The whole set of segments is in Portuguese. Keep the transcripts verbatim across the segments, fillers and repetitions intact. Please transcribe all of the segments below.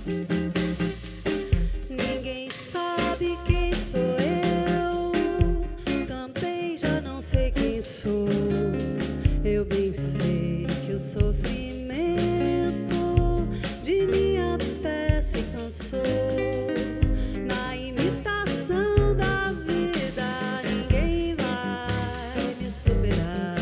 Ninguém sabe quem sou eu, também já não sei quem sou. Eu bem sei que o sofrimento de mim até se cansou. Na imitação da vida, ninguém vai me superar.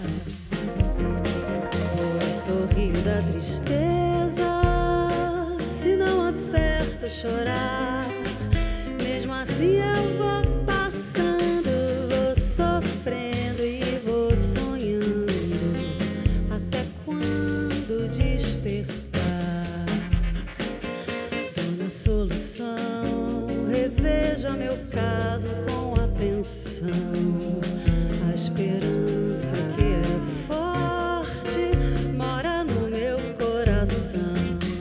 Vou sorrir da tristeza, se não acerto chorar. Mesmo assim eu vou passando, vou sofrendo e vou sonhando, até quando despertar. Dona Solução, reveja meu caso com atenção. A esperança que é forte mora no meu coração.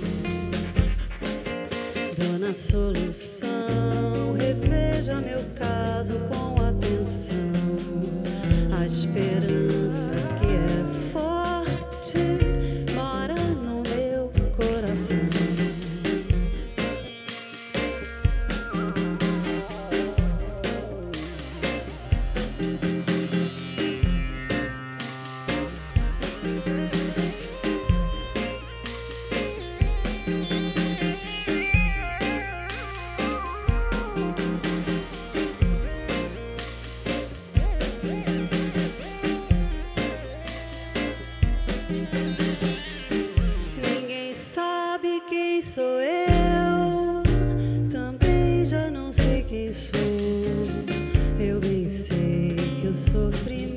Dona Solução, reveja meu caso com atenção. A esperança que é forte mora no meu coração. Ninguém sabe quem sou eu, também já não sei quem sou. Eu bem sei que o sofrimento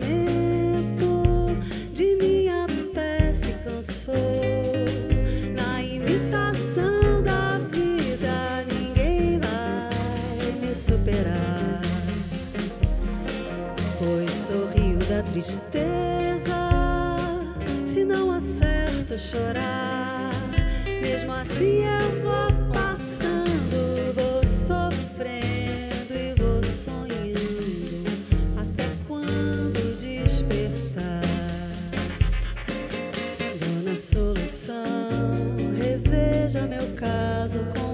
de mim até se cansou. Na imitação da vida, ninguém vai me superar. Pois sorrio da tristeza, se não acerto chorar. Mesmo assim eu vou passando, vou sofrendo e vou sonhando, até quando despertar. Dona Solução, reveja meu caso com